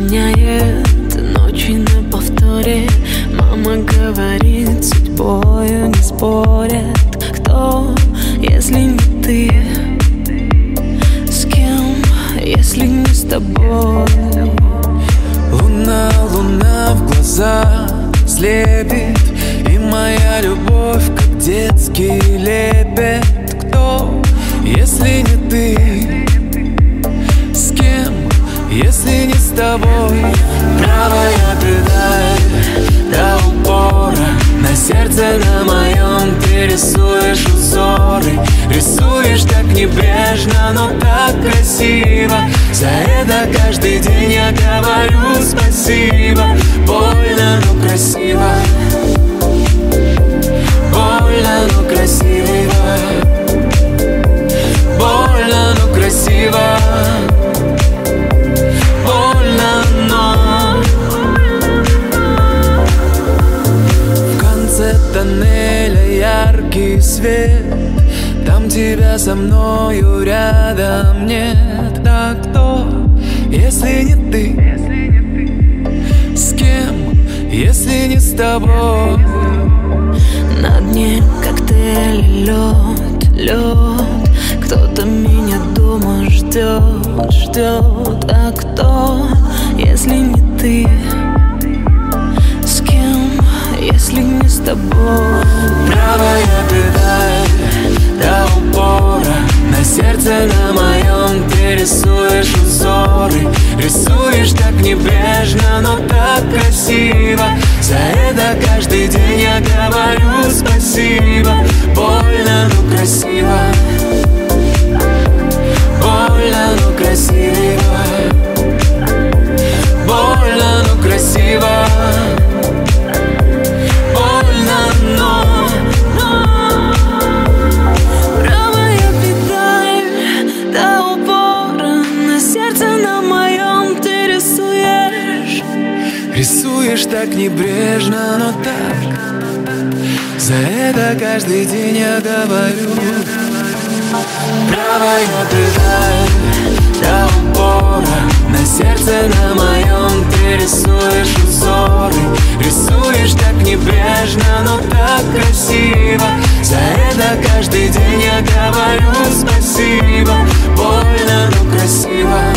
меняет ночи на повторе. Мама говорит, судьбою не спорят. Кто, если не ты? С кем, если не с тобой? Луна, луна в глаза слепит, и моя любовь, как детский лепет. Кто, если не ты? С кем, если не с тобой? Правая педаль до упора, на сердце на моем ты рисуешь узоры. Рисуешь так небрежно, но так красиво. За это каждый день я говорю спасибо. Больно, но красиво. Больно, но красиво. Больно, но красиво. Больно, но в конце тоннеля яркий свет. Там тебя со мною рядом нет. Да кто, если не ты? С кем, если не с тобой? На дне коктейля лед, лед. Кто-то меня дома ждет, ждет. А кто, если не ты? С кем, если не с тобой? Правая педаль до упора, на сердце на моем ты рисуешь узоры. Рисуешь так небрежно, но так красиво. За это каждый день я говорю спасибо. Больно, но красиво. Больно, но красиво. Больно, но красиво. Больно, но Правая педаль до упора, на сердце на моем ты рисуешь. рисуешь так небрежно, но так. За это каждый день я говорю. Правая педаль до упора, на сердце на моем ты рисуешь узоры. Рисуешь так небрежно, но так красиво. За это каждый день я говорю спасибо. Больно, но красиво.